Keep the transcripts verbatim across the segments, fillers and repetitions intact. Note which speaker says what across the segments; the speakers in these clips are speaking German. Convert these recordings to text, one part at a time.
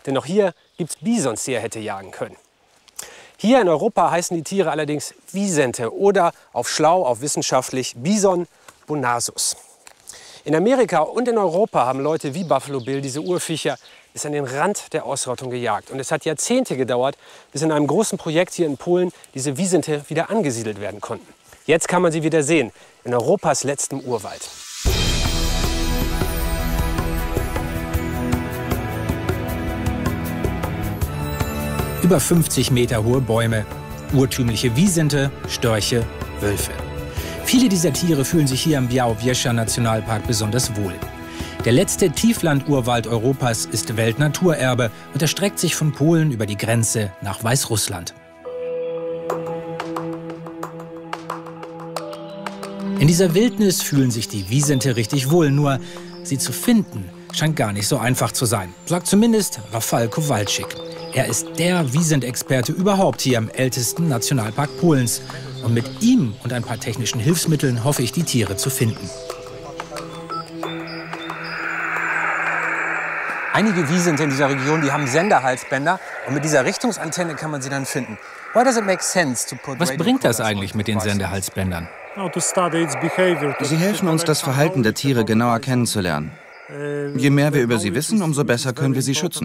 Speaker 1: Denn auch hier gibt es Bisons, die er hätte jagen können. Hier in Europa heißen die Tiere allerdings Wisente oder auf schlau, auf wissenschaftlich Bison bonasus. In Amerika und in Europa haben Leute wie Buffalo Bill diese Urviecher bis an den Rand der Ausrottung gejagt. Und es hat Jahrzehnte gedauert, bis in einem großen Projekt hier in Polen diese Wisente wieder angesiedelt werden konnten. Jetzt kann man sie wieder sehen, in Europas letztem Urwald.
Speaker 2: Über fünfzig Meter hohe Bäume, urtümliche Wisente, Störche, Wölfe. Viele dieser Tiere fühlen sich hier im Białowieża Nationalpark besonders wohl. Der letzte Tieflandurwald Europas ist Weltnaturerbe und erstreckt sich von Polen über die Grenze nach Weißrussland. In dieser Wildnis fühlen sich die Wisente richtig wohl, nur sie zu finden scheint gar nicht so einfach zu sein, sagt zumindest Rafał Kowalczyk. Er ist der Wisent-Experte überhaupt hier im ältesten Nationalpark Polens. Und mit ihm und ein paar technischen Hilfsmitteln hoffe ich, die Tiere zu finden.
Speaker 3: Einige Wisente in dieser Region, die haben Senderhalsbänder und mit dieser Richtungsantenne kann man sie dann finden.
Speaker 2: Was bringt das eigentlich mit den Sendehalsbändern?
Speaker 4: Sie helfen uns, das Verhalten der Tiere genauer kennenzulernen. Je mehr wir über sie wissen, umso besser können wir sie schützen.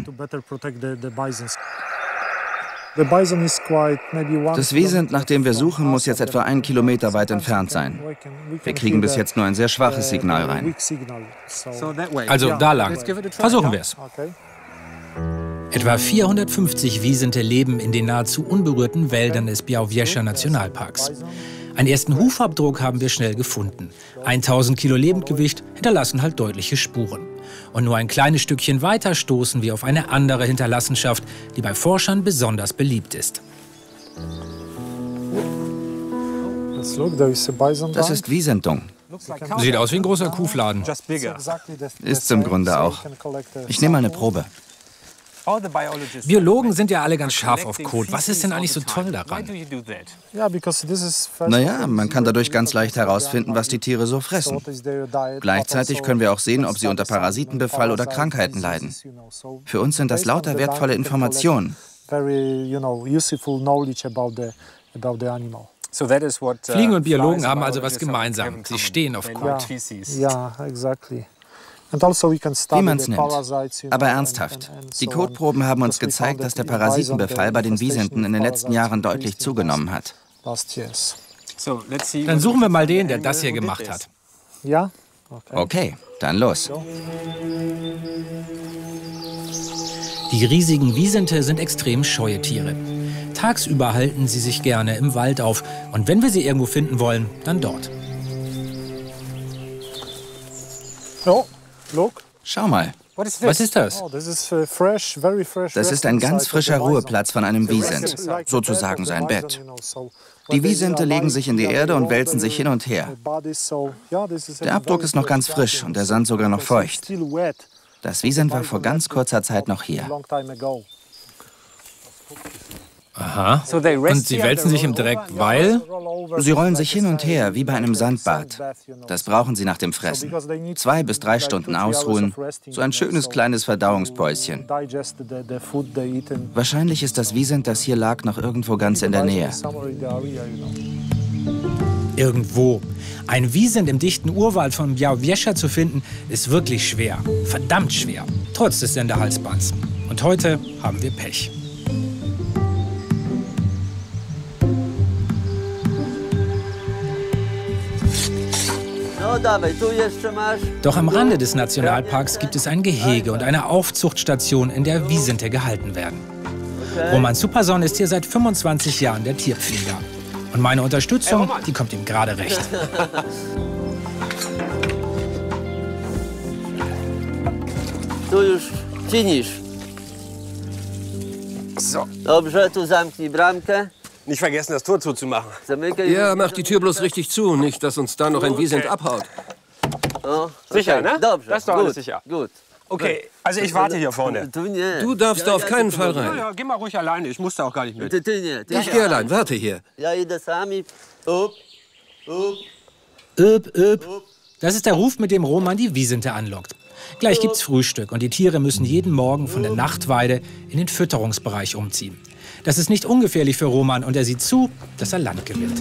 Speaker 4: Das Wisent, nach dem wir suchen, muss jetzt etwa einen Kilometer weit entfernt sein. Wir kriegen bis jetzt nur ein sehr schwaches Signal rein.
Speaker 2: Also da lang. Versuchen wir es. Etwa vierhundertfünfzig Wisente leben in den nahezu unberührten Wäldern des Białowieża Nationalparks. Einen ersten Hufabdruck haben wir schnell gefunden. tausend Kilo Lebendgewicht hinterlassen halt deutliche Spuren. Und nur ein kleines Stückchen weiter stoßen wir auf eine andere Hinterlassenschaft, die bei Forschern besonders beliebt ist.
Speaker 4: Das ist Wisentdung.
Speaker 2: Sieht aus wie ein großer Kuhfladen.
Speaker 4: Ist's im Grunde auch. Ich nehme mal eine Probe.
Speaker 2: Biologen sind ja alle ganz scharf auf Kot. Was ist denn eigentlich so toll daran?
Speaker 4: Naja, man kann dadurch ganz leicht herausfinden, was die Tiere so fressen. Gleichzeitig können wir auch sehen, ob sie unter Parasitenbefall oder Krankheiten leiden. Für uns sind das lauter wertvolle Informationen.
Speaker 2: Fliegen und Biologen haben also was gemeinsam. Sie stehen auf Kot.
Speaker 4: Wie man es nennt. Aber ernsthaft, die Kotproben haben uns gezeigt, dass der Parasitenbefall bei den Wisenten in den letzten Jahren deutlich zugenommen hat.
Speaker 2: Dann suchen wir mal den, der das hier gemacht hat.
Speaker 4: Ja? Okay, dann los.
Speaker 2: Die riesigen Wisente sind extrem scheue Tiere. Tagsüber halten sie sich gerne im Wald auf. Und wenn wir sie irgendwo finden wollen, dann dort.
Speaker 4: Schau mal.
Speaker 2: Was ist das?
Speaker 4: Das ist ein ganz frischer Ruheplatz von einem Wisent, sozusagen sein Bett. Die Wisente legen sich in die Erde und wälzen sich hin und her. Der Abdruck ist noch ganz frisch und der Sand sogar noch feucht. Das Wisent war vor ganz kurzer Zeit noch hier.
Speaker 2: Aha. Und sie wälzen sich im Dreck, weil?
Speaker 4: Sie rollen sich hin und her, wie bei einem Sandbad. Das brauchen sie nach dem Fressen. Zwei bis drei Stunden ausruhen. So ein schönes kleines Verdauungspäuschen. Wahrscheinlich ist das Wisent, das hier lag, noch irgendwo ganz in der Nähe.
Speaker 2: Irgendwo. Ein Wisent im dichten Urwald von Białowieża zu finden, ist wirklich schwer. Verdammt schwer. Trotz des Senderhalsbands. Und heute haben wir Pech. Doch am Rande des Nationalparks gibt es ein Gehege und eine Aufzuchtstation, in der Wisente gehalten werden. Roman Superson ist hier seit fünfundzwanzig Jahren der Tierpfleger. Und meine Unterstützung, die kommt ihm gerade recht.
Speaker 1: So.
Speaker 5: Dobrze, tu zamknij bramkę.
Speaker 1: Nicht vergessen, das Tor zuzumachen.
Speaker 6: Ja, mach die Tür bloß richtig zu, nicht, dass uns da noch ein Wisent abhaut.
Speaker 5: Oh,
Speaker 1: sicher,
Speaker 5: okay.
Speaker 1: ne?
Speaker 5: Dobrze.
Speaker 1: Das ist doch
Speaker 5: gut,
Speaker 1: alles sicher.
Speaker 5: Gut.
Speaker 1: Okay, also ich warte hier vorne.
Speaker 5: Du, nie.
Speaker 6: Du darfst da auf keinen Fall
Speaker 1: Ja,
Speaker 6: rein.
Speaker 1: ja, geh mal ruhig alleine, ich muss da auch gar nicht mit.
Speaker 5: Ty, ty nie. Ty
Speaker 6: Ich gehe allein, warte hier.
Speaker 5: Ja idę sami. Up, up.
Speaker 2: Öp, öp. Das ist der Ruf, mit dem Roman die Wisente anlockt. Gleich gibt's Frühstück und die Tiere müssen jeden Morgen von der Nachtweide in den Fütterungsbereich umziehen. Das ist nicht ungefährlich für Roman und er sieht zu, dass er Land gewinnt.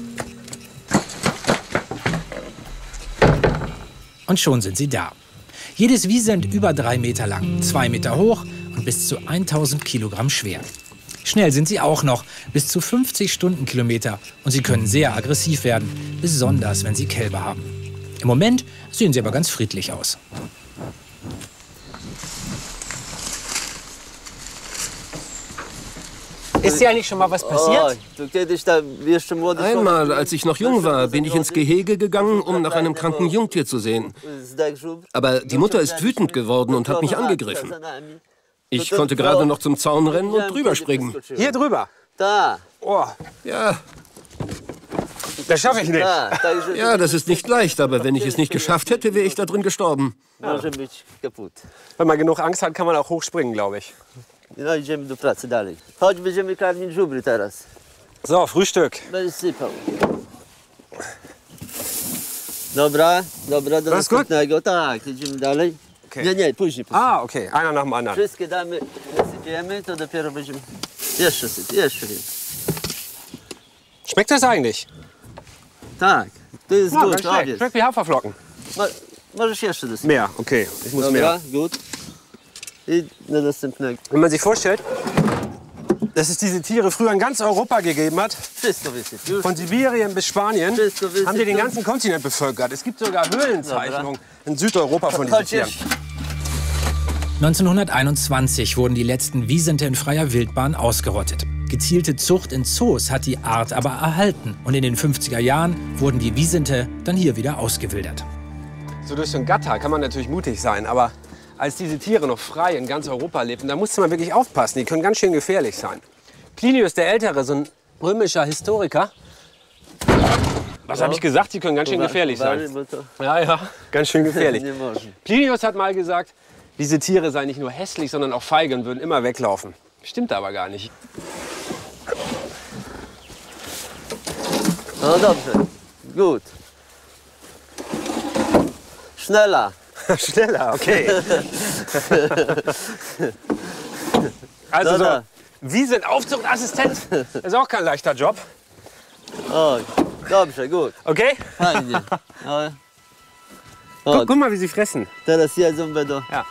Speaker 2: Und schon sind sie da. Jedes Wiesent über drei Meter lang, zwei Meter hoch und bis zu tausend Kilogramm schwer. Schnell sind sie auch noch, bis zu fünfzig Stundenkilometer. Und sie können sehr aggressiv werden, besonders wenn sie Kälber haben. Im Moment sehen sie aber ganz friedlich aus.
Speaker 1: Ist dir eigentlich schon mal was passiert?
Speaker 6: Einmal, als ich noch jung war, bin ich ins Gehege gegangen, um nach einem kranken Jungtier zu sehen. Aber die Mutter ist wütend geworden und hat mich angegriffen. Ich konnte gerade noch zum Zaun rennen und drüber springen.
Speaker 1: Hier drüber?
Speaker 5: Da.
Speaker 1: Oh.
Speaker 6: Ja.
Speaker 1: Das schaffe ich nicht.
Speaker 6: Ja, das ist nicht leicht, aber wenn ich es nicht geschafft hätte, wäre ich da drin gestorben.
Speaker 5: Ja.
Speaker 1: Wenn man genug Angst hat, kann man auch hochspringen, glaube ich. So, Frühstück.
Speaker 5: Dobra, dobra, do
Speaker 1: Das ist gut?
Speaker 5: następnego. Tak, idziemy dalej.
Speaker 1: Okay.
Speaker 5: Nie, nie, później. później.
Speaker 1: Ah, okay. Einer nach dem anderen.
Speaker 5: Wszystkie damy, wysypiemy, to dopiero będziemy... Jeszcze syp, jeszcze więcej.
Speaker 1: Schmeckt das eigentlich?
Speaker 5: Tak, to jest
Speaker 1: Ja,
Speaker 5: gut,
Speaker 1: ganz schlecht.
Speaker 5: obvious.
Speaker 1: Schmeckt wie Haferflocken.
Speaker 5: Mo możesz jeszcze dosypać.
Speaker 1: Mehr, okay. Ich muss
Speaker 5: Dobra,
Speaker 1: mehr.
Speaker 5: gut. I do następnego.
Speaker 1: Wenn man sich vorstellt, dass es diese Tiere früher in ganz Europa gegeben hat,
Speaker 5: Wszystko wysyp. Już.
Speaker 1: von Sibirien bis Spanien,
Speaker 5: Wszystko wysyp.
Speaker 1: haben die den ganzen Kontinent bevölkert. Es gibt sogar Höhlenzeichnungen in Südeuropa von diesen Tieren.
Speaker 2: neunzehnhunderteinundzwanzig wurden die letzten Wisente in freier Wildbahn ausgerottet. Gezielte Zucht in Zoos hat die Art aber erhalten. Und in den fünfziger Jahren wurden die Wisente dann hier wieder ausgewildert.
Speaker 1: So durch so ein Gatter kann man natürlich mutig sein, aber als diese Tiere noch frei in ganz Europa lebten, da musste man wirklich aufpassen. Die können ganz schön gefährlich sein. Plinius der Ältere, so ein römischer Historiker, was habe ich gesagt? Die können ganz schön gefährlich sein. Ja, ja, ganz schön gefährlich. Plinius hat mal gesagt, diese Tiere seien nicht nur hässlich, sondern auch feige und würden immer weglaufen. Stimmt aber gar nicht.
Speaker 5: No dobrze, gut. Schneller.
Speaker 1: Schneller, okay. Also so, Wiesenaufzuchtassistent ist auch kein leichter Job.
Speaker 5: O, dobrze, gut.
Speaker 1: Okay?
Speaker 5: Fajnie. No.
Speaker 1: Guck, guck mal, wie sie fressen.
Speaker 5: Teraz jedzą będą.
Speaker 1: Ja.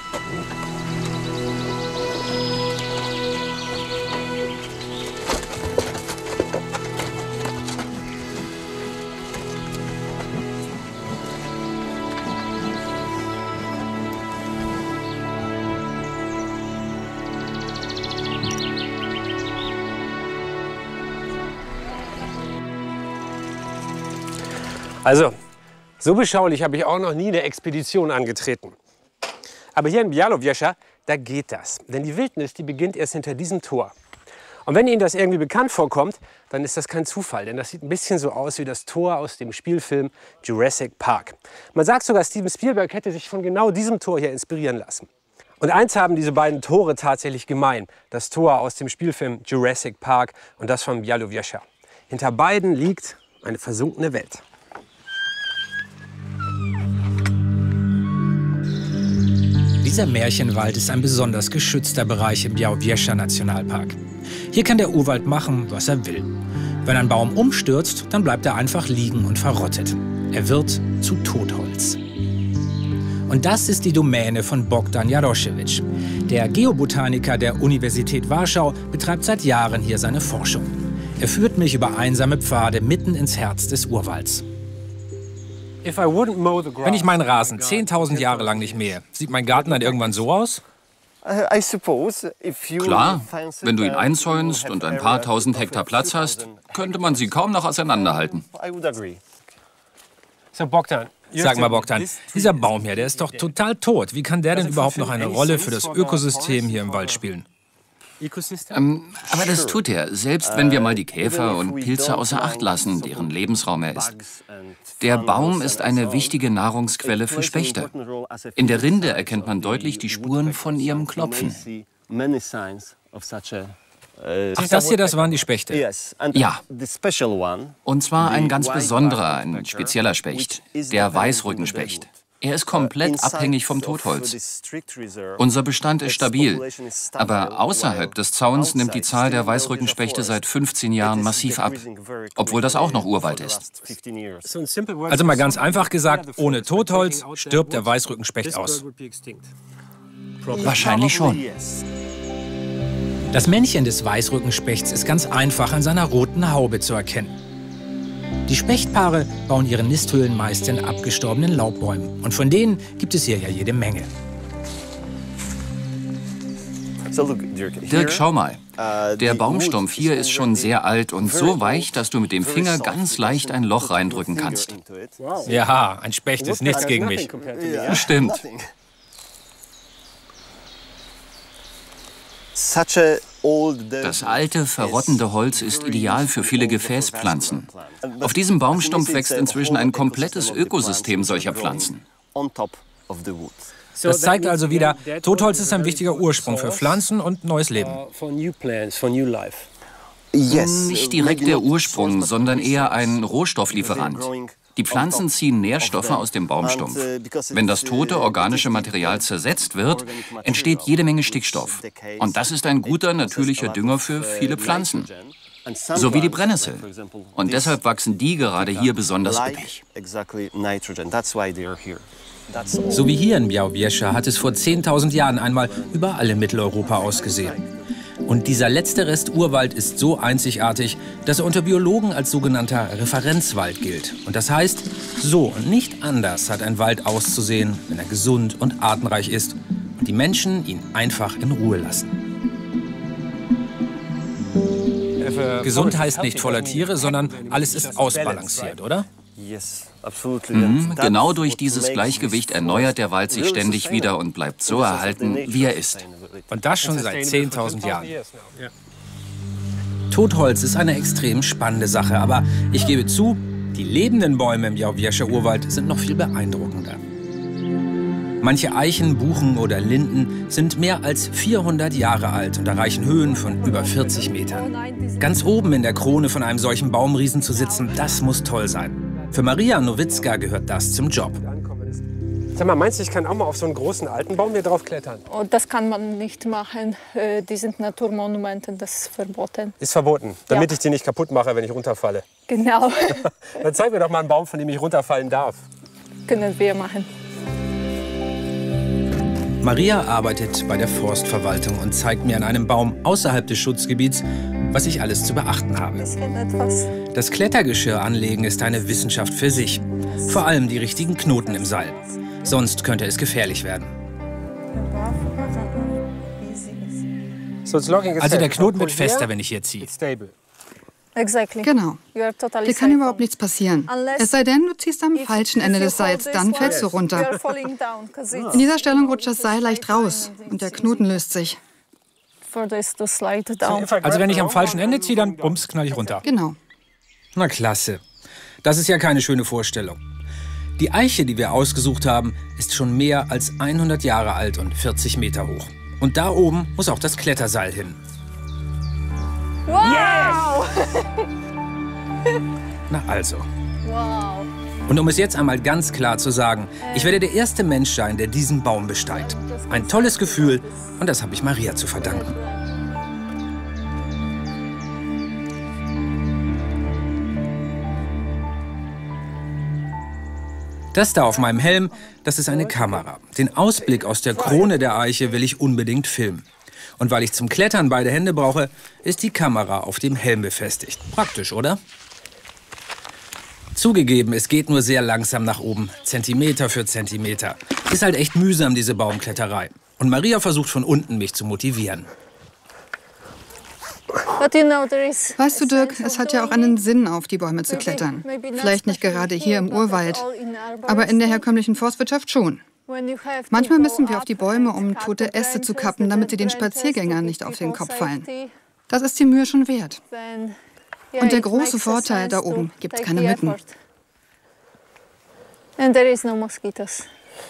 Speaker 1: Also, so beschaulich habe ich auch noch nie eine Expedition angetreten. Aber hier in Białowieża, da geht das. Denn die Wildnis, die beginnt erst hinter diesem Tor. Und wenn Ihnen das irgendwie bekannt vorkommt, dann ist das kein Zufall. Denn das sieht ein bisschen so aus wie das Tor aus dem Spielfilm Jurassic Park. Man sagt sogar, Steven Spielberg hätte sich von genau diesem Tor hier inspirieren lassen. Und eins haben diese beiden Tore tatsächlich gemein. Das Tor aus dem Spielfilm Jurassic Park und das von Białowieża. Hinter beiden liegt eine versunkene Welt.
Speaker 2: Dieser Märchenwald ist ein besonders geschützter Bereich im Białowieża Nationalpark. Hier kann der Urwald machen, was er will. Wenn ein Baum umstürzt, dann bleibt er einfach liegen und verrottet. Er wird zu Totholz. Und das ist die Domäne von Bogdan Jaroszewicz. Der Geobotaniker der Universität Warschau betreibt seit Jahren hier seine Forschung. Er führt mich über einsame Pfade mitten ins Herz des Urwalds.
Speaker 3: Wenn ich meinen Rasen zehntausend Jahre lang nicht mähe, sieht mein Garten dann irgendwann so aus?
Speaker 7: Klar, wenn du ihn einzäunst und ein paar tausend Hektar Platz hast, könnte man sie kaum noch auseinanderhalten.
Speaker 2: Sag mal, Bogdan, dieser Baum hier, der ist doch total tot. Wie kann der denn überhaupt noch eine Rolle für das Ökosystem hier im Wald spielen?
Speaker 7: Ähm, aber das tut er, selbst wenn wir mal die Käfer und Pilze außer Acht lassen, deren Lebensraum er ist. Der Baum ist eine wichtige Nahrungsquelle für Spechte. In der Rinde erkennt man deutlich die Spuren von ihrem Klopfen.
Speaker 2: Ach, das hier, das waren die Spechte?
Speaker 7: Ja. Und zwar ein ganz besonderer, ein spezieller Specht, der Weißrückenspecht. Er ist komplett abhängig vom Totholz. Unser Bestand ist stabil, aber außerhalb des Zauns nimmt die Zahl der Weißrückenspechte seit fünfzehn Jahren massiv ab, obwohl das auch noch Urwald ist.
Speaker 2: Also mal ganz einfach gesagt, ohne Totholz stirbt der Weißrückenspecht aus.
Speaker 7: Wahrscheinlich schon.
Speaker 2: Das Männchen des Weißrückenspechts ist ganz einfach an seiner roten Haube zu erkennen. Die Spechtpaare bauen ihre Nisthöhlen meist in abgestorbenen Laubbäumen. Und von denen gibt es hier ja jede Menge.
Speaker 7: Dirk, schau mal. Der Baumstumpf hier ist schon sehr alt und so weich, dass du mit dem Finger ganz leicht ein Loch reindrücken kannst.
Speaker 2: Ja, ein Specht ist nichts gegen mich.
Speaker 7: Stimmt. Das alte, verrottende Holz ist ideal für viele Gefäßpflanzen. Auf diesem Baumstumpf wächst inzwischen ein komplettes Ökosystem solcher Pflanzen.
Speaker 2: Das zeigt also wieder, Totholz ist ein wichtiger Ursprung für Pflanzen und neues Leben.
Speaker 7: Nicht direkt der Ursprung, sondern eher ein Rohstofflieferant. Die Pflanzen ziehen Nährstoffe aus dem Baumstumpf. Wenn das tote organische Material zersetzt wird, entsteht jede Menge Stickstoff. Und das ist ein guter, natürlicher Dünger für viele Pflanzen. So wie die Brennnessel. Und deshalb wachsen die gerade hier besonders üppig.
Speaker 2: So wie hier in Białowieża hat es vor zehntausend Jahren einmal überall in Mitteleuropa ausgesehen. Und dieser letzte Rest Urwald ist so einzigartig, dass er unter Biologen als sogenannter Referenzwald gilt. Und das heißt, so und nicht anders hat ein Wald auszusehen, wenn er gesund und artenreich ist und die Menschen ihn einfach in Ruhe lassen. Gesund heißt nicht voller Tiere, sondern alles ist ausbalanciert, oder?
Speaker 7: Mhm, genau durch dieses Gleichgewicht erneuert der Wald sich ständig wieder und bleibt so erhalten, wie er ist.
Speaker 2: Und das schon seit zehntausend Jahren. Totholz ist eine extrem spannende Sache, aber ich gebe zu, die lebenden Bäume im Białowieżer Urwald sind noch viel beeindruckender. Manche Eichen, Buchen oder Linden sind mehr als vierhundert Jahre alt und erreichen Höhen von über vierzig Metern. Ganz oben in der Krone von einem solchen Baumriesen zu sitzen, das muss toll sein. Für Maria Nowitzka gehört das zum Job.
Speaker 1: Sag mal, meinst du, ich kann auch mal auf so einen großen alten Baum hier drauf klettern?
Speaker 8: Oh, das kann man nicht machen. Äh, die sind Naturmonumenten, das ist verboten.
Speaker 1: Ist verboten, damit
Speaker 8: Ja.
Speaker 1: ich die nicht kaputt mache, wenn ich runterfalle.
Speaker 8: Genau,
Speaker 1: Dann zeig mir doch mal einen Baum, von dem ich runterfallen darf.
Speaker 8: können wir machen.
Speaker 2: Maria arbeitet bei der Forstverwaltung und zeigt mir an einem Baum außerhalb des Schutzgebiets, was ich alles zu beachten habe.
Speaker 8: Etwas.
Speaker 2: Das Klettergeschirr anlegen ist eine Wissenschaft für sich. Vor allem die richtigen Knoten im Seil. Sonst könnte es gefährlich werden. Also der Knoten wird fester, wenn ich hier ziehe.
Speaker 8: Exactly.
Speaker 9: Genau.
Speaker 8: You are totally
Speaker 9: Dir kann
Speaker 8: safe.
Speaker 9: überhaupt nichts passieren. Es sei denn, du ziehst am
Speaker 8: If-
Speaker 9: falschen
Speaker 8: if
Speaker 9: Ende
Speaker 8: you
Speaker 9: des Seils,
Speaker 8: hold
Speaker 9: dann
Speaker 8: this
Speaker 9: fällst du
Speaker 8: one, you
Speaker 9: runter.
Speaker 8: are falling down, 'cause it's
Speaker 9: In dieser Stellung rutscht das Seil leicht raus und der Knoten löst sich.
Speaker 8: for this to slide down.
Speaker 2: Also wenn ich am falschen Ende ziehe, dann bums, knall ich runter.
Speaker 9: Genau.
Speaker 2: Na klasse. Das ist ja keine schöne Vorstellung. Die Eiche, die wir ausgesucht haben, ist schon mehr als hundert Jahre alt und vierzig Meter hoch. Und da oben muss auch das Kletterseil hin.
Speaker 8: Wow!
Speaker 2: Na also.
Speaker 8: Wow.
Speaker 2: Und um es jetzt einmal ganz klar zu sagen, ich werde der erste Mensch sein, der diesen Baum besteigt. Ein tolles Gefühl und das habe ich Maria zu verdanken. Das da auf meinem Helm, das ist eine Kamera. Den Ausblick aus der Krone der Eiche will ich unbedingt filmen. Und weil ich zum Klettern beide Hände brauche, ist die Kamera auf dem Helm befestigt. Praktisch, oder? Zugegeben, es geht nur sehr langsam nach oben, Zentimeter für Zentimeter. Ist halt echt mühsam, diese Baumkletterei. Und Maria versucht von unten, mich zu motivieren.
Speaker 8: But you know, there is
Speaker 9: Weißt du,
Speaker 8: a
Speaker 9: Dirk,
Speaker 8: sense
Speaker 9: es
Speaker 8: of
Speaker 9: hat ja auch
Speaker 8: belonging.
Speaker 9: einen Sinn, auf die Bäume zu
Speaker 8: Maybe-
Speaker 9: klettern.
Speaker 8: maybe not
Speaker 9: Vielleicht nicht
Speaker 8: especially
Speaker 9: gerade
Speaker 8: here,
Speaker 9: hier im
Speaker 8: but
Speaker 9: Urwald,
Speaker 8: all in arborism.
Speaker 9: aber in der herkömmlichen Forstwirtschaft schon.
Speaker 8: When you have to
Speaker 9: Manchmal
Speaker 8: go
Speaker 9: müssen wir auf die
Speaker 8: up
Speaker 9: Bäume,
Speaker 8: and
Speaker 9: um
Speaker 8: cut
Speaker 9: tote
Speaker 8: the
Speaker 9: Äste zu
Speaker 8: branches,
Speaker 9: kappen,
Speaker 8: the
Speaker 9: damit sie den
Speaker 8: branches to
Speaker 9: Spaziergängern
Speaker 8: give
Speaker 9: nicht auf den
Speaker 8: people
Speaker 9: Kopf fallen.
Speaker 8: safety,
Speaker 9: Das ist die Mühe schon wert.
Speaker 8: then, yeah,
Speaker 9: Und der
Speaker 8: it
Speaker 9: große
Speaker 8: makes a
Speaker 9: Vorteil, da
Speaker 8: sense to
Speaker 9: oben gibt's
Speaker 8: take
Speaker 9: keine
Speaker 8: the
Speaker 9: Mücken.
Speaker 8: effort. And there is no mosquitoes.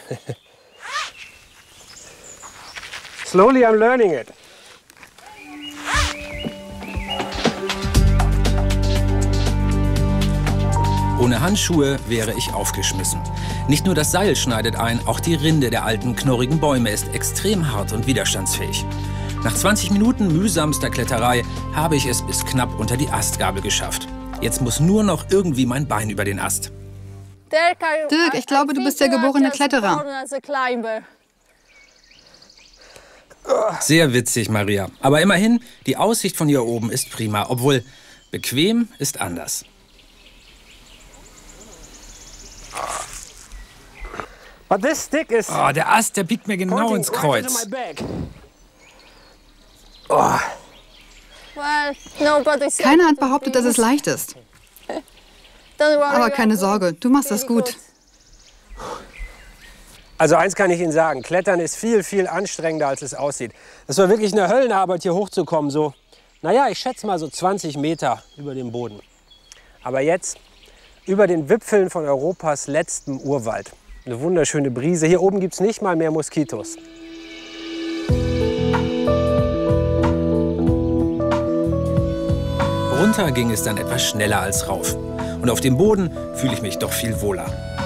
Speaker 1: Slowly I'm learning it.
Speaker 2: Ohne Handschuhe wäre ich aufgeschmissen. Nicht nur das Seil schneidet ein, auch die Rinde der alten, knorrigen Bäume ist extrem hart und widerstandsfähig. Nach zwanzig Minuten mühsamster Kletterei habe ich es bis knapp unter die Astgabel geschafft. Jetzt muss nur noch irgendwie mein Bein über den Ast.
Speaker 9: Dirk, ich glaube, du bist der geborene Kletterer.
Speaker 2: Sehr witzig, Maria. Aber immerhin, die Aussicht von hier oben ist prima, obwohl bequem ist anders. Oh, der Ast, der biegt mir genau ins Kreuz.
Speaker 9: Oh. Keiner hat behauptet, dass es leicht ist. Aber keine Sorge, du machst das gut.
Speaker 1: Also eins kann ich Ihnen sagen, Klettern ist viel, viel anstrengender, als es aussieht. Das war wirklich eine Höllenarbeit, hier hochzukommen. So, naja, ich schätze mal so zwanzig Meter über dem Boden. Aber jetzt über den Wipfeln von Europas letztem Urwald. Eine wunderschöne Brise. Hier oben gibt es nicht mal mehr Moskitos.
Speaker 2: Runter ging es dann etwas schneller als rauf. Und auf dem Boden fühle ich mich doch viel wohler.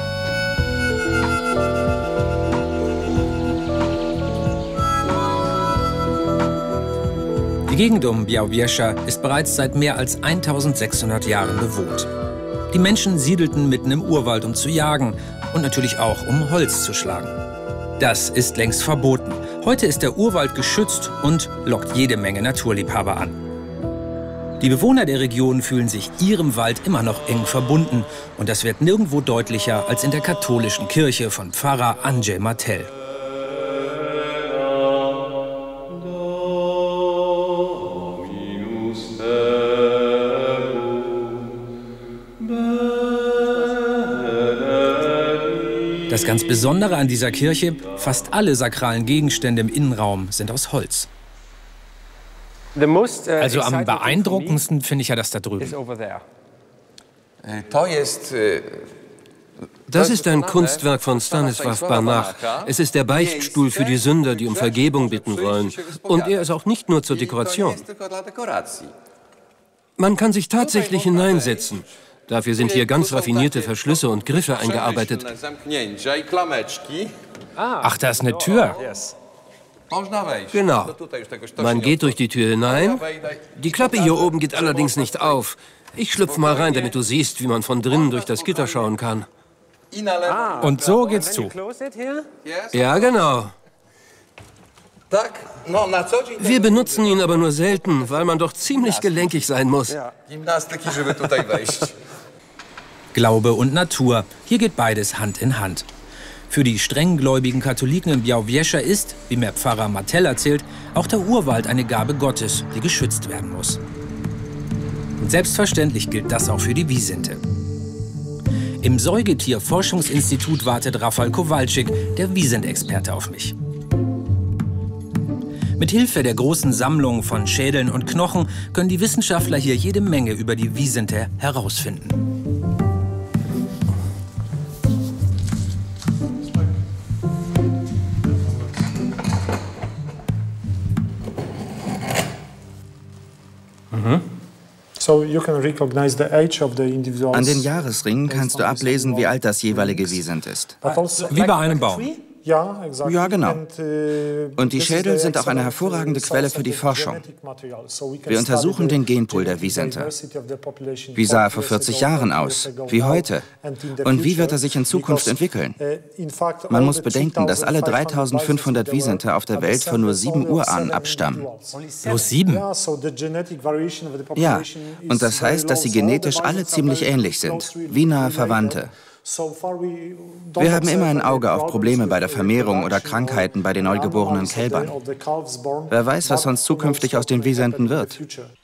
Speaker 2: Die Gegend um Białowieża ist bereits seit mehr als eintausendsechshundert Jahren bewohnt. Die Menschen siedelten mitten im Urwald, um zu jagen und natürlich auch, um Holz zu schlagen. Das ist längst verboten. Heute ist der Urwald geschützt und lockt jede Menge Naturliebhaber an. Die Bewohner der Region fühlen sich ihrem Wald immer noch eng verbunden. Und das wird nirgendwo deutlicher als in der katholischen Kirche von Pfarrer Andrzej Martel. Das ganz Besondere an dieser Kirche, fast alle sakralen Gegenstände im Innenraum sind aus Holz. Also am beeindruckendsten finde ich ja das da drüben.
Speaker 6: Das ist ein Kunstwerk von Stanisław Banach. Es ist der Beichtstuhl für die Sünder, die um Vergebung bitten wollen. Und er ist auch nicht nur zur Dekoration. Man kann sich tatsächlich hineinsetzen. Dafür sind hier ganz raffinierte Verschlüsse und Griffe eingearbeitet.
Speaker 2: Ach, da ist eine Tür.
Speaker 6: Genau. Man geht durch die Tür hinein. Die Klappe hier oben geht allerdings nicht auf. Ich schlüpfe mal rein, damit du siehst, wie man von drinnen durch das Gitter schauen kann.
Speaker 2: Und so geht's zu.
Speaker 6: Ja, genau. Wir benutzen ihn aber nur selten, weil man doch ziemlich gelenkig sein muss.
Speaker 2: Glaube und Natur, hier geht beides Hand in Hand. Für die strenggläubigen Katholiken in Białowieża ist, wie mir Pfarrer Martel erzählt, auch der Urwald eine Gabe Gottes, die geschützt werden muss. Und selbstverständlich gilt das auch für die Wisente. Im Säugetierforschungsinstitut wartet Rafał Kowalczyk, der Wisent-Experte, auf mich. Mit Hilfe der großen Sammlung von Schädeln und Knochen können die Wissenschaftler hier jede Menge über die Wisente herausfinden.
Speaker 4: Mhm. An den Jahresringen kannst du ablesen, wie alt das jeweilige Wisent ist.
Speaker 2: Wie bei einem Baum.
Speaker 4: Ja, genau. Und die Schädel sind auch eine hervorragende Quelle für die Forschung. Wir untersuchen den Genpool der Wisente. Wie sah er vor vierzig Jahren aus? Wie heute? Und wie wird er sich in Zukunft entwickeln? Man muss bedenken, dass alle dreitausendfünfhundert Wisente auf der Welt von nur sieben Urahnen abstammen.
Speaker 2: Bloß sieben?
Speaker 4: Ja, und das heißt, dass sie genetisch alle ziemlich ähnlich sind, wie nahe Verwandte. Wir haben immer ein Auge auf Probleme bei der Vermehrung oder Krankheiten bei den neugeborenen Kälbern. Wer weiß, was sonst zukünftig aus den Wisenten wird.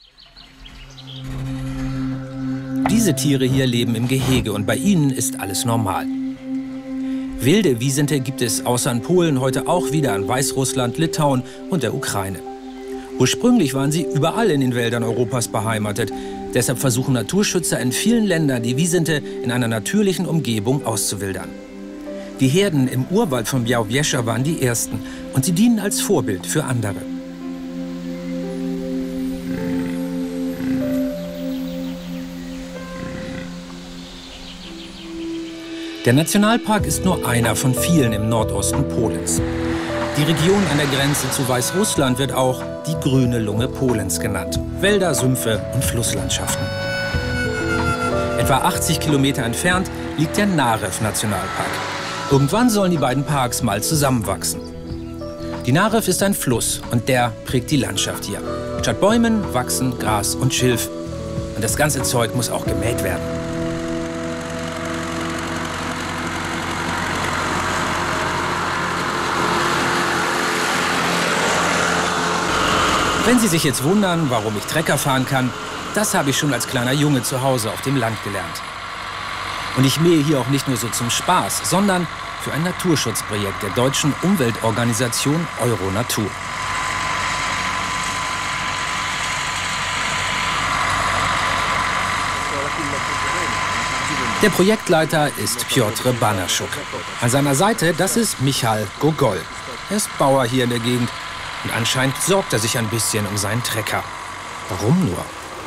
Speaker 2: Diese Tiere hier leben im Gehege und bei ihnen ist alles normal. Wilde Wisente gibt es außer in Polen heute auch wieder in Weißrussland, Litauen und der Ukraine. Ursprünglich waren sie überall in den Wäldern Europas beheimatet. Deshalb versuchen Naturschützer in vielen Ländern, die Wisente in einer natürlichen Umgebung auszuwildern. Die Herden im Urwald von Białowieża waren die ersten und sie dienen als Vorbild für andere. Der Nationalpark ist nur einer von vielen im Nordosten Polens. Die Region an der Grenze zu Weißrussland wird auch die grüne Lunge Polens genannt. Wälder, Sümpfe und Flusslandschaften. Etwa achtzig Kilometer entfernt liegt der Narew-Nationalpark. Irgendwann sollen die beiden Parks mal zusammenwachsen. Die Narew ist ein Fluss und der prägt die Landschaft hier. Statt Bäumen wachsen Gras und Schilf. Und das ganze Zeug muss auch gemäht werden. Wenn Sie sich jetzt wundern, warum ich Trecker fahren kann, das habe ich schon als kleiner Junge zu Hause auf dem Land gelernt. Und ich mähe hier auch nicht nur so zum Spaß, sondern für ein Naturschutzprojekt der deutschen Umweltorganisation Euro-Natur. Der Projektleiter ist Piotr Banaschuk. An seiner Seite, das ist Michal Gogol. Er ist Bauer hier in der Gegend. Und anscheinend sorgt er sich ein bisschen um seinen Trecker. Warum nur?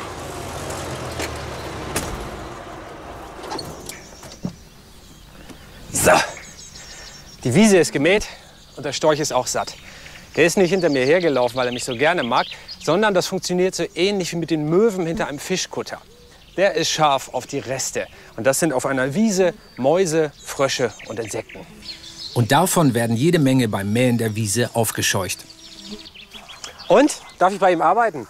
Speaker 1: So, die Wiese ist gemäht und der Storch ist auch satt. Der ist nicht hinter mir hergelaufen, weil er mich so gerne mag, sondern das funktioniert so ähnlich wie mit den Möwen hinter einem Fischkutter. Der ist scharf auf die Reste. Und das sind auf einer Wiese Mäuse, Frösche und Insekten.
Speaker 2: Und davon werden jede Menge beim Mähen der Wiese aufgescheucht.
Speaker 1: Und? Darf ich bei ihm arbeiten?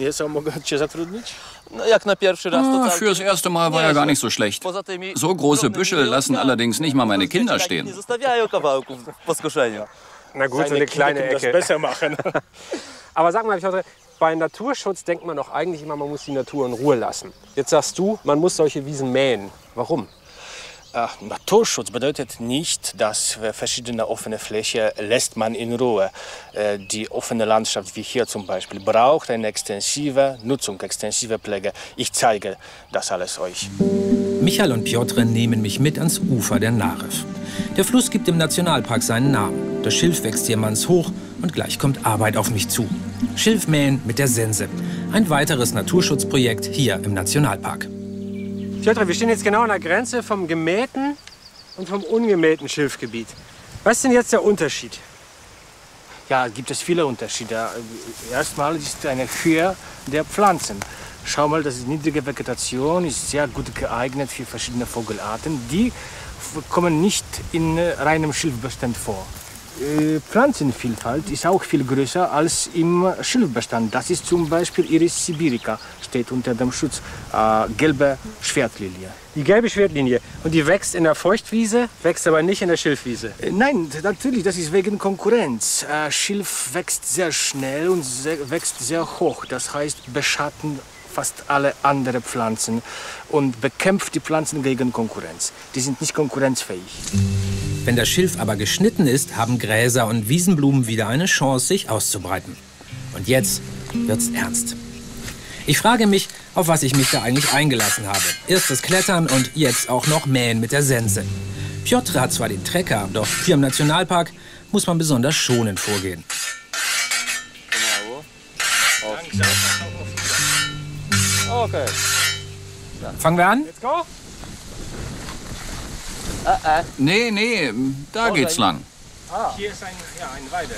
Speaker 7: Ah, fürs erste Mal war er gar nicht so schlecht. So große Büschel lassen allerdings nicht mal meine Kinder stehen.
Speaker 1: Na gut, so eine kleine Ecke. Besser machen. Aber sag mal, Piotr, bei Naturschutz denkt man doch eigentlich immer, man muss die Natur in Ruhe lassen. Jetzt sagst du, man muss solche Wiesen mähen. Warum?
Speaker 10: Ach, Naturschutz bedeutet nicht, dass verschiedene offene Flächen lässt man in Ruhe. Die offene Landschaft, wie hier zum Beispiel, braucht eine extensive Nutzung, extensive Pflege. Ich zeige das alles euch.
Speaker 2: Michal und Piotr nehmen mich mit ans Ufer der Narew. Der Fluss gibt dem Nationalpark seinen Namen. Das Schilf wächst hier mannshoch und gleich kommt Arbeit auf mich zu. Schilfmähen mit der Sense. Ein weiteres Naturschutzprojekt hier im Nationalpark.
Speaker 1: Piotr, wir stehen jetzt genau an der Grenze vom gemähten und vom ungemähten Schilfgebiet. Was ist denn jetzt der Unterschied?
Speaker 10: Ja, gibt es viele Unterschiede. Erstmal ist eine Höhe der Pflanzen. Schau mal, das ist niedrige Vegetation, ist sehr gut geeignet für verschiedene Vogelarten. Die kommen nicht in reinem Schilfbestand vor. Pflanzenvielfalt ist auch viel größer als im Schilfbestand. Das ist zum Beispiel Iris sibirica, steht unter dem Schutz, äh, gelbe Schwertlilie.
Speaker 1: Die gelbe Schwertlinie. Und die wächst in der Feuchtwiese, wächst aber nicht in der Schilfwiese?
Speaker 10: Äh, nein, natürlich, das ist wegen Konkurrenz. Äh, Schilf wächst sehr schnell und sehr, wächst sehr hoch. Das heißt, beschatten fast alle anderen Pflanzen und bekämpft die Pflanzen gegen Konkurrenz. Die sind nicht konkurrenzfähig.
Speaker 2: Wenn das Schilf aber geschnitten ist, haben Gräser und Wiesenblumen wieder eine Chance, sich auszubreiten. Und jetzt wird's ernst. Ich frage mich, auf was ich mich da eigentlich eingelassen habe. Erst das Klettern und jetzt auch noch Mähen mit der Sense. Piotr hat zwar den Trecker, doch hier im Nationalpark muss man besonders schonend vorgehen.
Speaker 1: Okay.
Speaker 2: Fangen wir an?
Speaker 1: Let's go.
Speaker 7: Äh, äh. Nee, nee, da geht's lang.
Speaker 10: Ah. Hier ist ein, ja, eine Weide.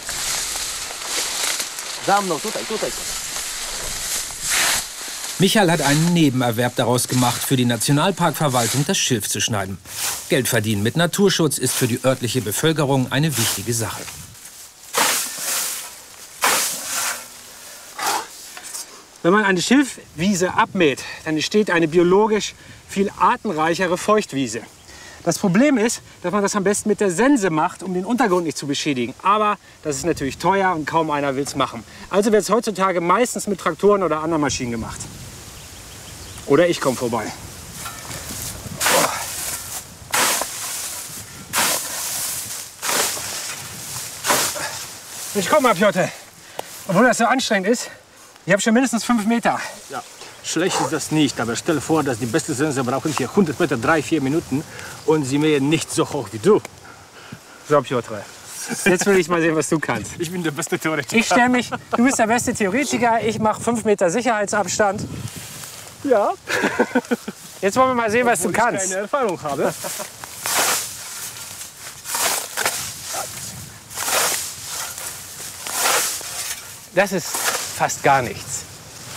Speaker 2: Michal hat einen Nebenerwerb daraus gemacht, für die Nationalparkverwaltung das Schilf zu schneiden. Geld verdienen mit Naturschutz ist für die örtliche Bevölkerung eine wichtige Sache.
Speaker 1: Wenn man eine Schilfwiese abmäht, dann entsteht eine biologisch viel artenreichere Feuchtwiese. Das Problem ist, dass man das am besten mit der Sense macht, um den Untergrund nicht zu beschädigen. Aber das ist natürlich teuer und kaum einer will es machen. Also wird es heutzutage meistens mit Traktoren oder anderen Maschinen gemacht. Oder ich komme vorbei. Ich komm mal, Piotr. Obwohl das so anstrengend ist, ich habe schon mindestens fünf Meter.
Speaker 10: Ja. Schlecht ist das nicht, aber stell dir vor, dass die beste Sense brauchen hier hundert Meter, drei, vier Minuten und sie mähen nicht so hoch wie du.
Speaker 1: So, Piotr, jetzt will ich mal sehen, was du kannst.
Speaker 10: Ich bin der beste Theoretiker.
Speaker 1: Ich stelle mich, du bist der beste Theoretiker, ich mache fünf Meter Sicherheitsabstand.
Speaker 10: Ja.
Speaker 1: Jetzt wollen wir mal sehen, was
Speaker 10: Obwohl
Speaker 1: du kannst.
Speaker 10: Ich keine Erfahrung habe.
Speaker 1: das ist fast gar nichts.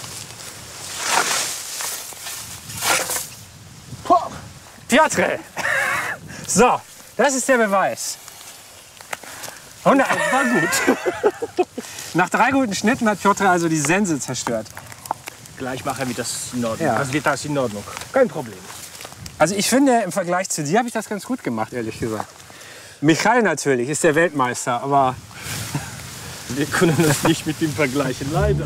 Speaker 1: Piotr! So, das ist der Beweis. hundert, war gut. Nach drei guten Schnitten hat Piotr also die Sense zerstört.
Speaker 10: Gleich machen wir das in Ordnung.
Speaker 1: Ja.
Speaker 10: Das wird das in Ordnung. Kein Problem.
Speaker 1: Also ich finde, im Vergleich zu dir habe ich das ganz gut gemacht, ehrlich gesagt. Michael natürlich ist der Weltmeister, aber
Speaker 10: wir können das nicht mit ihm vergleichen, leider.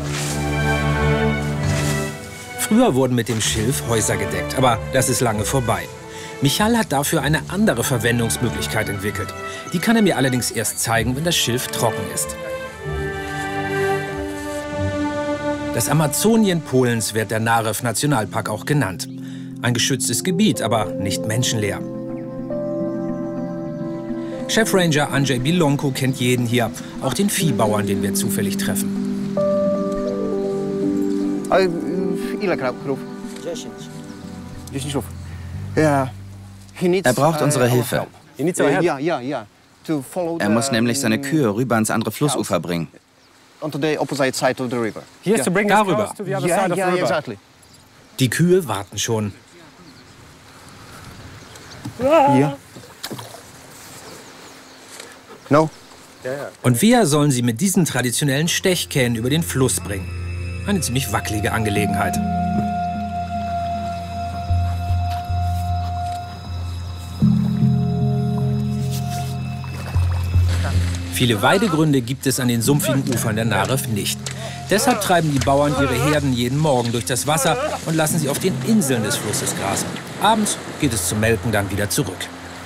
Speaker 2: Früher wurden mit dem Schilf Häuser gedeckt, aber das ist lange vorbei. Michal hat dafür eine andere Verwendungsmöglichkeit entwickelt. Die kann er mir allerdings erst zeigen, wenn das Schilf trocken ist. Das Amazonien Polens wird der Narew-Nationalpark auch genannt. Ein geschütztes Gebiet, aber nicht menschenleer. Chefranger Andrzej Bilonko kennt jeden hier, auch den Viehbauern, den wir zufällig treffen.
Speaker 4: Er braucht unsere Hilfe. Er muss nämlich seine Kühe rüber ans andere Flussufer bringen.
Speaker 2: Darüber. Die Kühe warten schon. Und wir sollen sie mit diesen traditionellen Stechkähnen über den Fluss bringen. Eine ziemlich wackelige Angelegenheit. Viele Weidegründe gibt es an den sumpfigen Ufern der Narew nicht. Deshalb treiben die Bauern ihre Herden jeden Morgen durch das Wasser und lassen sie auf den Inseln des Flusses grasen. Abends geht es zum Melken dann wieder zurück.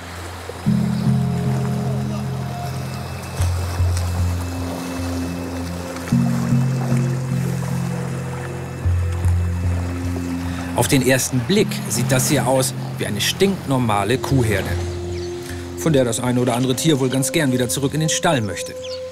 Speaker 2: Auf den ersten Blick sieht das hier aus wie eine stinknormale Kuhherde, von der das eine oder andere Tier wohl ganz gern wieder zurück in den Stall möchte.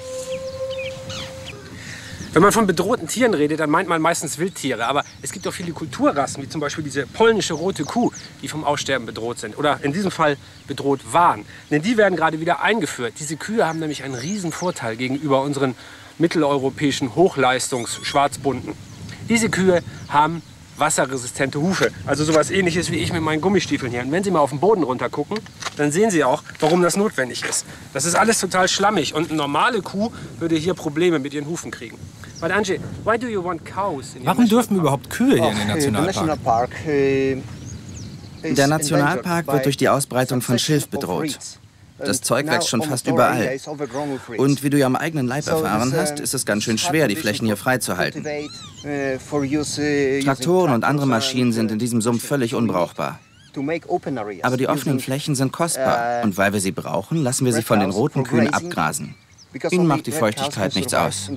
Speaker 1: Wenn man von bedrohten Tieren redet, dann meint man meistens Wildtiere. Aber es gibt auch viele Kulturrassen, wie zum Beispiel diese polnische rote Kuh, die vom Aussterben bedroht sind. Oder in diesem Fall bedroht waren. Denn die werden gerade wieder eingeführt. Diese Kühe haben nämlich einen riesen Vorteil gegenüber unseren mitteleuropäischen Hochleistungs-Schwarzbunten. Diese Kühe haben wasserresistente Hufe, also sowas Ähnliches wie ich mit meinen Gummistiefeln hier. Und wenn Sie mal auf den Boden runter gucken, dann sehen Sie auch, warum das notwendig ist. Das ist alles total schlammig und eine normale Kuh würde hier Probleme mit ihren Hufen kriegen. But Andrzej, why do you want cows in your
Speaker 2: Warum dürfen überhaupt Kühe hier in den Nationalpark?
Speaker 4: Der Nationalpark wird durch die Ausbreitung von Schilf bedroht. Das Zeug wächst schon fast überall. Und wie du ja am eigenen Leib erfahren hast, ist es ganz schön schwer, die Flächen hier freizuhalten. Traktoren und andere Maschinen sind in diesem Sumpf völlig unbrauchbar. Aber die offenen Flächen sind kostbar. Und weil wir sie brauchen, lassen wir sie von den roten Kühen abgrasen. Ihnen macht die Feuchtigkeit nichts aus.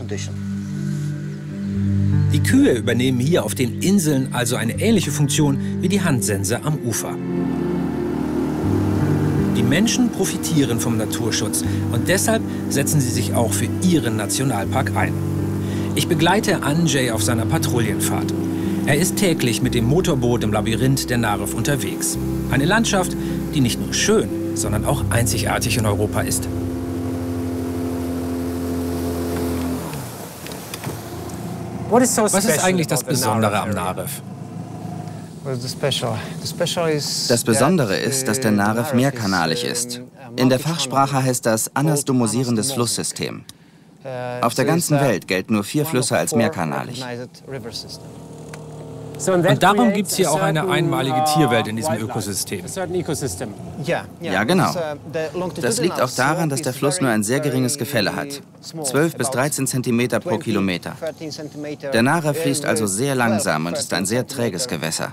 Speaker 2: Die Kühe übernehmen hier auf den Inseln also eine ähnliche Funktion wie die Handsense am Ufer. Die Menschen profitieren vom Naturschutz und deshalb setzen sie sich auch für ihren Nationalpark ein. Ich begleite Andrzej auf seiner Patrouillenfahrt. Er ist täglich mit dem Motorboot im Labyrinth der Narew unterwegs. Eine Landschaft, die nicht nur schön, sondern auch einzigartig in Europa ist. Was ist eigentlich das Besondere am Narew?
Speaker 4: Das Besondere ist, dass der Narew mehrkanalig ist. In der Fachsprache heißt das anastomosierendes Flusssystem. Auf der ganzen Welt gelten nur vier Flüsse als mehrkanalig.
Speaker 2: Und darum gibt es hier auch eine einmalige Tierwelt in diesem Ökosystem.
Speaker 4: Ja, genau. Das liegt auch daran, dass der Fluss nur ein sehr geringes Gefälle hat. zwölf bis dreizehn Zentimeter pro Kilometer. Der Narew fließt also sehr langsam und ist ein sehr träges Gewässer.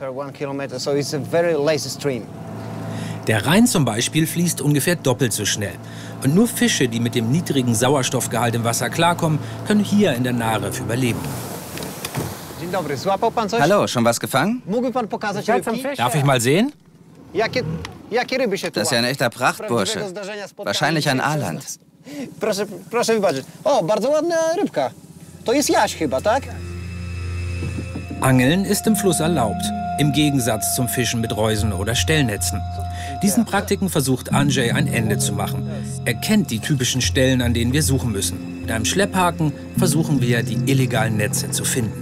Speaker 2: Der Rhein zum Beispiel fließt ungefähr doppelt so schnell. Und nur Fische, die mit dem niedrigen Sauerstoffgehalt im Wasser klarkommen, können hier in der Narew überleben.
Speaker 4: Hallo, schon was gefangen?
Speaker 2: Darf ich mal sehen?
Speaker 4: Das ist ja ein echter Prachtbursche. Wahrscheinlich ein Aaland.
Speaker 2: Angeln ist im Fluss erlaubt. Im Gegensatz zum Fischen mit Reusen oder Stellnetzen. Diesen Praktiken versucht Andrzej ein Ende zu machen. Er kennt die typischen Stellen, an denen wir suchen müssen. Mit einem Schlepphaken versuchen wir, die illegalen Netze zu finden.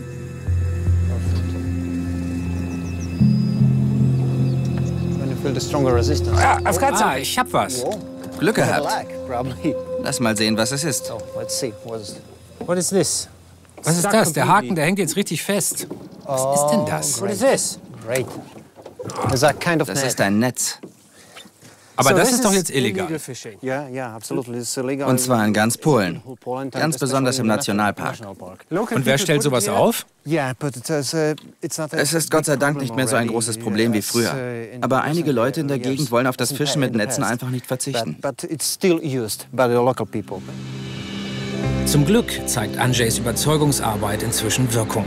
Speaker 1: Ah, ah, ich hab was.
Speaker 4: Glück gehabt. Lass mal sehen, was es ist.
Speaker 1: What is this?
Speaker 2: Was ist das? Der Haken, der hängt jetzt richtig fest. Was ist denn das?
Speaker 1: What is this?
Speaker 4: Das ist ein Netz.
Speaker 2: Aber das ist doch jetzt illegal.
Speaker 4: Und zwar in ganz Polen. Ganz besonders im Nationalpark.
Speaker 2: Und wer stellt sowas auf?
Speaker 4: Es ist Gott sei Dank nicht mehr so ein großes Problem wie früher. Aber einige Leute in der Gegend wollen auf das Fischen mit Netzen einfach nicht verzichten.
Speaker 2: Zum Glück zeigt Andrzejs Überzeugungsarbeit inzwischen Wirkung.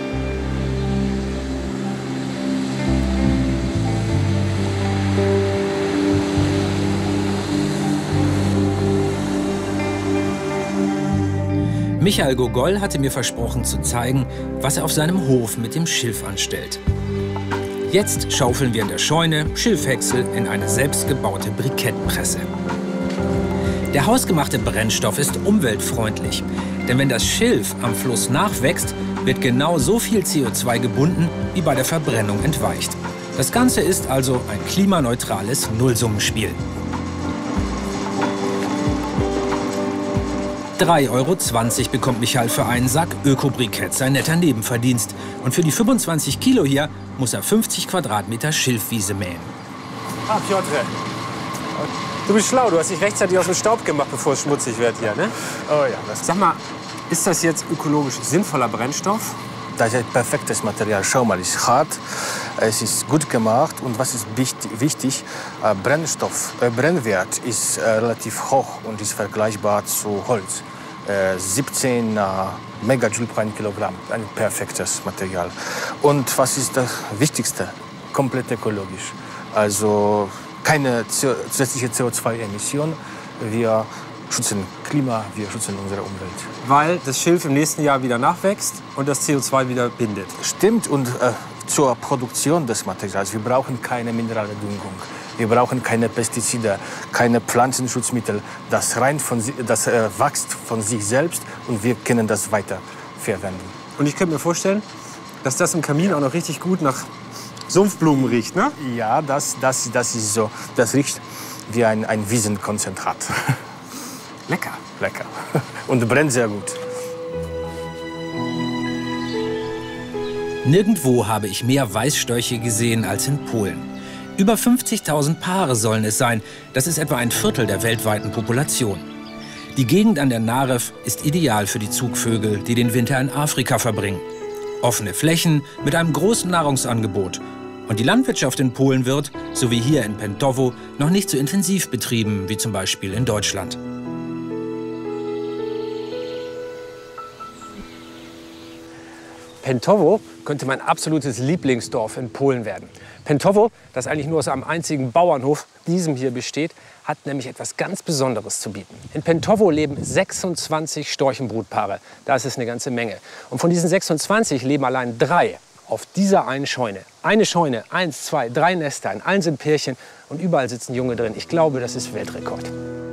Speaker 2: Michael Gogol hatte mir versprochen zu zeigen, was er auf seinem Hof mit dem Schilf anstellt. Jetzt schaufeln wir in der Scheune Schilfhäcksel in eine selbstgebaute Brikettpresse. Der hausgemachte Brennstoff ist umweltfreundlich, denn wenn das Schilf am Fluss nachwächst, wird genau so viel C O zwei gebunden, wie bei der Verbrennung entweicht. Das Ganze ist also ein klimaneutrales Nullsummenspiel. drei Euro zwanzig bekommt Michael für einen Sack Öko-Briketts, sein netter Nebenverdienst. Und für die fünfundzwanzig Kilo hier muss er fünfzig Quadratmeter Schilfwiese mähen.
Speaker 1: Ah, Piotr, du bist schlau. Du hast dich rechtzeitig aus dem Staub gemacht, bevor es schmutzig wird hier, ne?
Speaker 10: Oh ja. Das
Speaker 1: Sag mal, ist das jetzt ökologisch sinnvoller Brennstoff?
Speaker 10: Das ist ein perfektes Material. Schau mal, es ist hart, es ist gut gemacht und was ist wichtig, äh, Brennstoff, äh, Brennwert ist äh, relativ hoch und ist vergleichbar zu Holz. Äh, siebzehn äh, Megajoule pro Kilogramm, ein perfektes Material. Und was ist das Wichtigste? Komplett ökologisch. Also keine zusätzliche C O zwei Emission. Wir schützen Klima, wir schützen unsere Umwelt.
Speaker 1: Weil das Schilf im nächsten Jahr wieder nachwächst und das C O zwei wieder bindet.
Speaker 10: Stimmt, und äh, zur Produktion des Materials, wir brauchen keine Mineraldüngung, wir brauchen keine Pestizide, keine Pflanzenschutzmittel. Das, rein von, das äh, wächst von sich selbst und wir können das weiter verwenden.
Speaker 1: Und ich könnte mir vorstellen, dass das im Kamin auch noch richtig gut nach Sumpfblumen riecht, ne?
Speaker 10: Ja, das, das, das ist so. Das riecht wie ein, ein Wiesenkonzentrat.
Speaker 1: Lecker.
Speaker 10: Lecker. Und brennt sehr gut.
Speaker 2: Nirgendwo habe ich mehr Weißstörche gesehen als in Polen. Über fünfzigtausend Paare sollen es sein. Das ist etwa ein Viertel der weltweiten Population. Die Gegend an der Narew ist ideal für die Zugvögel, die den Winter in Afrika verbringen. Offene Flächen mit einem großen Nahrungsangebot. Und die Landwirtschaft in Polen wird, so wie hier in Pętowo, noch nicht so intensiv betrieben wie zum Beispiel in Deutschland.
Speaker 1: Pętowo könnte mein absolutes Lieblingsdorf in Polen werden. Pętowo, das eigentlich nur aus einem einzigen Bauernhof, diesem hier besteht, hat nämlich etwas ganz Besonderes zu bieten. In Pętowo leben sechsundzwanzig Storchenbrutpaare. Das ist eine ganze Menge. Und von diesen sechsundzwanzig leben allein drei auf dieser einen Scheune. Eine Scheune, eins, zwei, drei Nester, in allen sind Pärchen und überall sitzen Junge drin. Ich glaube, das ist Weltrekord.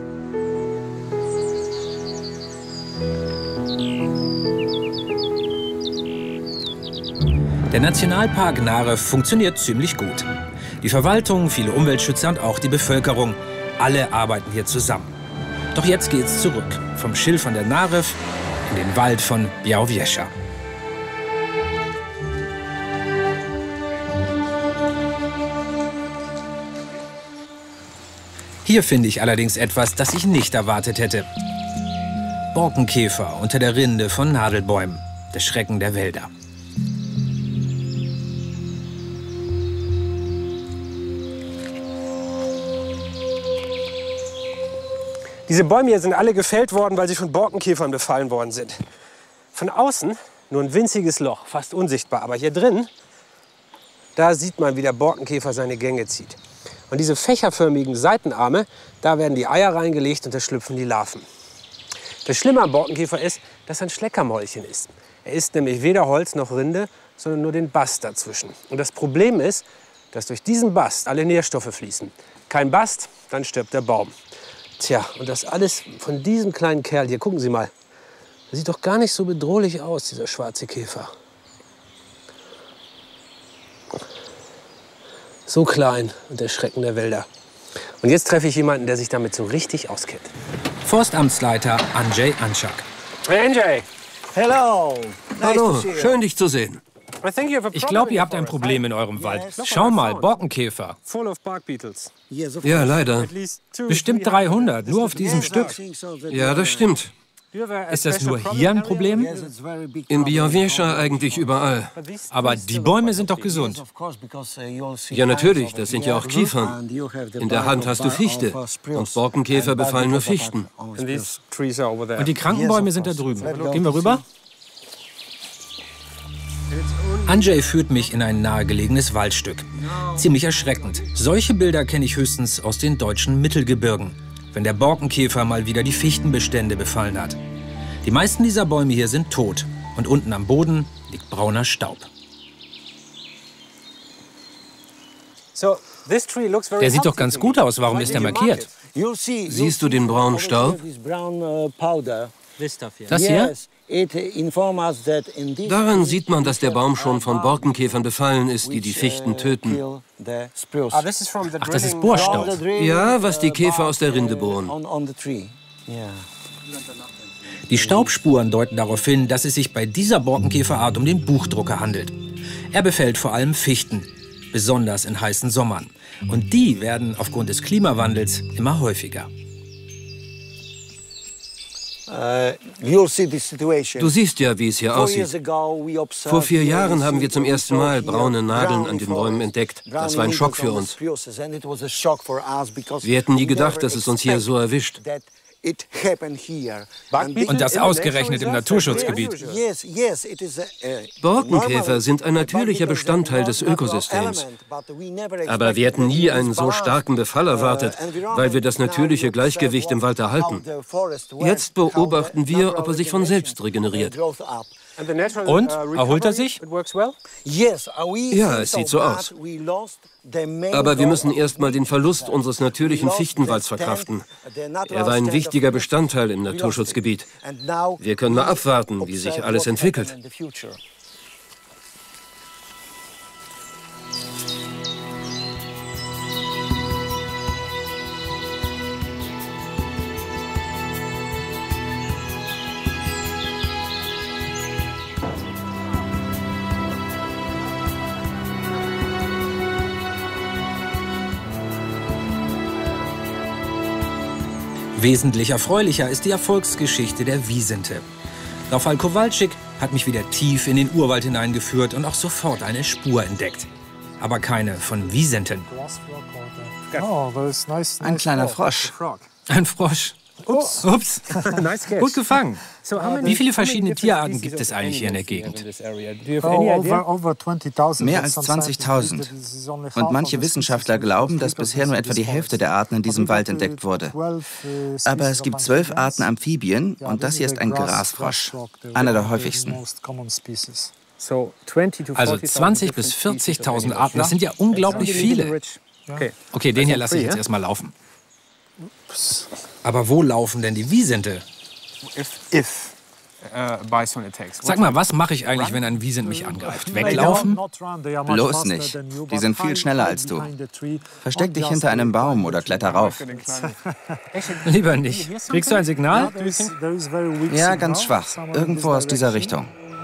Speaker 2: Der Nationalpark Narew funktioniert ziemlich gut. Die Verwaltung, viele Umweltschützer und auch die Bevölkerung, alle arbeiten hier zusammen. Doch jetzt geht's zurück, vom Schilf an der Narew in den Wald von Białowieża. Hier finde ich allerdings etwas, das ich nicht erwartet hätte. Borkenkäfer unter der Rinde von Nadelbäumen, der Schrecken der Wälder.
Speaker 1: Diese Bäume hier sind alle gefällt worden, weil sie von Borkenkäfern befallen worden sind. Von außen nur ein winziges Loch, fast unsichtbar. Aber hier drin, da sieht man, wie der Borkenkäfer seine Gänge zieht. Und diese fächerförmigen Seitenarme, da werden die Eier reingelegt und da schlüpfen die Larven. Das Schlimme am Borkenkäfer ist, dass er ein Schleckermäulchen ist. Er isst nämlich weder Holz noch Rinde, sondern nur den Bast dazwischen. Und das Problem ist, dass durch diesen Bast alle Nährstoffe fließen. Kein Bast, dann stirbt der Baum. Tja, und das alles von diesem kleinen Kerl hier. Gucken Sie mal. Der sieht doch gar nicht so bedrohlich aus, dieser schwarze Käfer. So klein und der Schrecken der Wälder. Und jetzt treffe ich jemanden, der sich damit so richtig auskennt.
Speaker 2: Forstamtsleiter Andrzej Anschak.
Speaker 1: Hey Andrzej!
Speaker 6: Hello! Hallo, schön dich zu sehen.
Speaker 2: Ich glaube, ihr habt ein Problem in eurem Wald. Schau mal, Borkenkäfer.
Speaker 6: Ja, leider.
Speaker 2: Bestimmt dreihundert, nur auf diesem Stück.
Speaker 6: Ja, das stimmt.
Speaker 2: Ist das nur hier ein Problem?
Speaker 6: In Białowieża eigentlich überall.
Speaker 2: Aber die Bäume sind doch gesund.
Speaker 6: Ja, natürlich, das sind ja auch Kiefern. In der Hand hast du Fichte. Und Borkenkäfer befallen nur Fichten.
Speaker 2: Und die kranken Bäume sind da drüben. Gehen wir rüber? Andrzej führt mich in ein nahegelegenes Waldstück. Ziemlich erschreckend. Solche Bilder kenne ich höchstens aus den deutschen Mittelgebirgen, wenn der Borkenkäfer mal wieder die Fichtenbestände befallen hat. Die meisten dieser Bäume hier sind tot und unten am Boden liegt brauner Staub. Der sieht doch ganz gut aus. Warum ist er markiert?
Speaker 6: Siehst du den braunen Staub?
Speaker 2: Das hier?
Speaker 6: Daran sieht man, dass der Baum schon von Borkenkäfern befallen ist, die die Fichten töten.
Speaker 2: Ach, das ist Bohrstaub.
Speaker 6: Ja, was die Käfer aus der Rinde bohren.
Speaker 2: Die Staubspuren deuten darauf hin, dass es sich bei dieser Borkenkäferart um den Buchdrucker handelt. Er befällt vor allem Fichten, besonders in heißen Sommern. Und die werden aufgrund des Klimawandels immer häufiger.
Speaker 6: Du siehst ja, wie es hier aussieht. Vor vier Jahren haben wir zum ersten Mal braune Nadeln an den Bäumen entdeckt. Das war ein Schock für uns. Wir hätten nie gedacht, dass es uns hier so erwischt.
Speaker 2: Und das ausgerechnet im Naturschutzgebiet.
Speaker 6: Borkenkäfer sind ein natürlicher Bestandteil des Ökosystems. Aber wir hätten nie einen so starken Befall erwartet, weil wir das natürliche Gleichgewicht im Wald erhalten. Jetzt beobachten wir, ob er sich von selbst regeneriert.
Speaker 2: Und? Erholt er sich?
Speaker 6: Ja, es sieht so aus. Aber wir müssen erst mal den Verlust unseres natürlichen Fichtenwalds verkraften. Er war ein wichtiger Bestandteil im Naturschutzgebiet. Wir können mal abwarten, wie sich alles entwickelt.
Speaker 2: Wesentlich erfreulicher ist die Erfolgsgeschichte der Wiesente. Rafał Kowalczyk hat mich wieder tief in den Urwald hineingeführt und auch sofort eine Spur entdeckt. Aber keine von Wiesenten.
Speaker 4: Ein kleiner Frosch.
Speaker 2: Ein Frosch. Ups, ups. Gut gefangen. Wie viele verschiedene Tierarten gibt es eigentlich hier in der Gegend?
Speaker 4: Mehr als zwanzigtausend. Und manche Wissenschaftler glauben, dass bisher nur etwa die Hälfte der Arten in diesem Wald entdeckt wurde. Aber es gibt zwölf Arten Amphibien und das hier ist ein Grasfrosch, einer der häufigsten.
Speaker 2: Also zwanzig bis vierzigtausend Arten, das sind ja unglaublich viele. Okay, den hier lasse ich jetzt erstmal laufen. Aber wo laufen denn die Wiesente? Sag mal, was mache ich eigentlich, wenn ein Wiesent mich angreift? Weglaufen?
Speaker 4: Bloß nicht. Die sind viel schneller als du. Versteck dich hinter einem Baum oder kletter rauf.
Speaker 2: Lieber nicht. Kriegst du ein Signal?
Speaker 4: Ja, ganz schwach. Irgendwo aus dieser Richtung.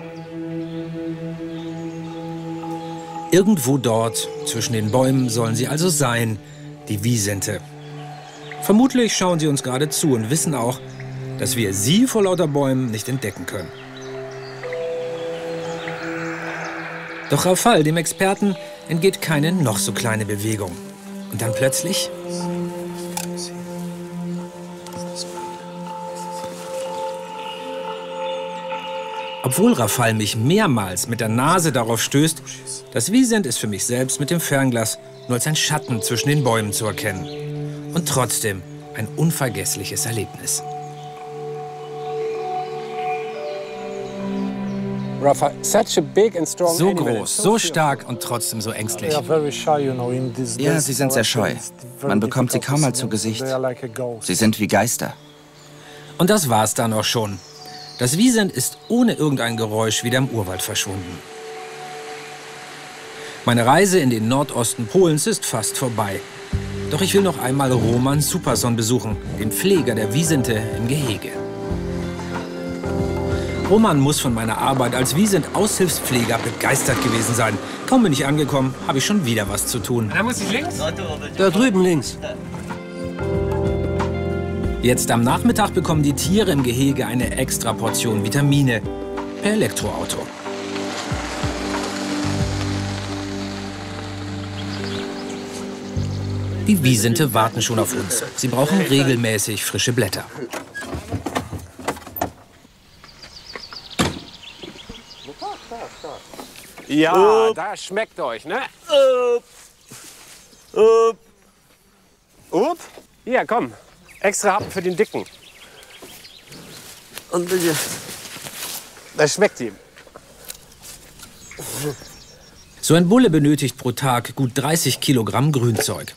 Speaker 2: Irgendwo dort, zwischen den Bäumen, sollen sie also sein, die Wiesente. Vermutlich schauen sie uns gerade zu und wissen auch, dass wir sie vor lauter Bäumen nicht entdecken können. Doch Rafał, dem Experten, entgeht keine noch so kleine Bewegung. Und dann plötzlich... Obwohl Rafał mich mehrmals mit der Nase darauf stößt, das Wiesent ist für mich selbst mit dem Fernglas nur als ein Schatten zwischen den Bäumen zu erkennen. Und trotzdem ein unvergessliches Erlebnis. So groß, so stark und trotzdem so ängstlich.
Speaker 4: Ja, sie sind sehr scheu. Man bekommt sie kaum mal zu Gesicht. Sie sind wie Geister.
Speaker 2: Und das war's dann auch schon. Das Wisent ist ohne irgendein Geräusch wieder im Urwald verschwunden. Meine Reise in den Nordosten Polens ist fast vorbei. Doch ich will noch einmal Roman Superson besuchen, den Pfleger der Wisente im Gehege. Roman muss von meiner Arbeit als Wisent-Aushilfspfleger begeistert gewesen sein. Kaum bin ich angekommen, habe ich schon wieder was zu tun.
Speaker 1: Da muss ich links?
Speaker 6: Da drüben links.
Speaker 2: Jetzt am Nachmittag bekommen die Tiere im Gehege eine extra Portion Vitamine per Elektroauto. Die Wisente warten schon auf uns. Sie brauchen regelmäßig frische Blätter.
Speaker 1: Ja, das schmeckt euch, ne?
Speaker 5: Up. Up.
Speaker 1: Up. Hier, komm. Extra Happen für den Dicken.
Speaker 5: Und bitte.
Speaker 1: Das schmeckt ihm.
Speaker 2: So ein Bulle benötigt pro Tag gut dreißig Kilogramm Grünzeug.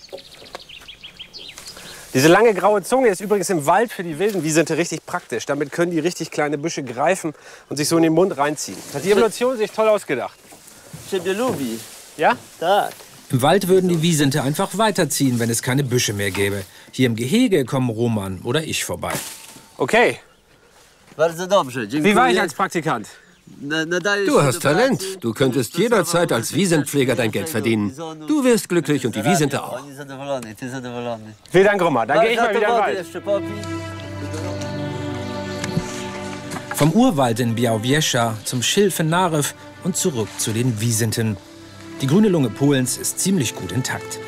Speaker 1: Diese lange graue Zunge ist übrigens im Wald für die wilden Wisente richtig praktisch. Damit können die richtig kleine Büsche greifen und sich so in den Mund reinziehen. Hat die Evolution sich toll ausgedacht. Ja?
Speaker 2: Im Wald würden die Wisente einfach weiterziehen, wenn es keine Büsche mehr gäbe. Hier im Gehege kommen Roman oder ich vorbei.
Speaker 1: Okay. Wie war ich als Praktikant?
Speaker 6: Du hast Talent. Du könntest jederzeit als Wisentpfleger dein Geld verdienen. Du wirst glücklich und die Wisente auch.
Speaker 1: Vielen Dank, Roman. Dann gehe ich mal wieder in den Wald.
Speaker 2: Vom Urwald in Białowieża zum Schilf in Narew und zurück zu den Wisenten. Die grüne Lunge Polens ist ziemlich gut intakt.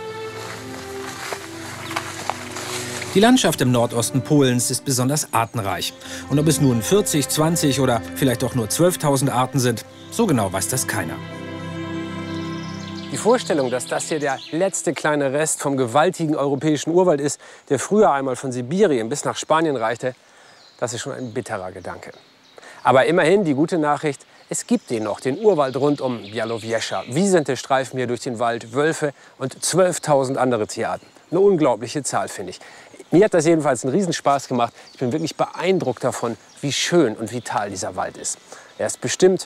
Speaker 2: Die Landschaft im Nordosten Polens ist besonders artenreich. Und ob es nun vierzig, zwanzig oder vielleicht auch nur zwölftausend Arten sind, so genau weiß das keiner.
Speaker 1: Die Vorstellung, dass das hier der letzte kleine Rest vom gewaltigen europäischen Urwald ist, der früher einmal von Sibirien bis nach Spanien reichte, das ist schon ein bitterer Gedanke. Aber immerhin die gute Nachricht, es gibt den noch, den Urwald rund um Białowieża. Wisente streifen hier durch den Wald, Wölfe und zwölftausend andere Tierarten. Eine unglaubliche Zahl, finde ich. Mir hat das jedenfalls einen Riesenspaß gemacht. Ich bin wirklich beeindruckt davon, wie schön und vital dieser Wald ist. Er ist bestimmt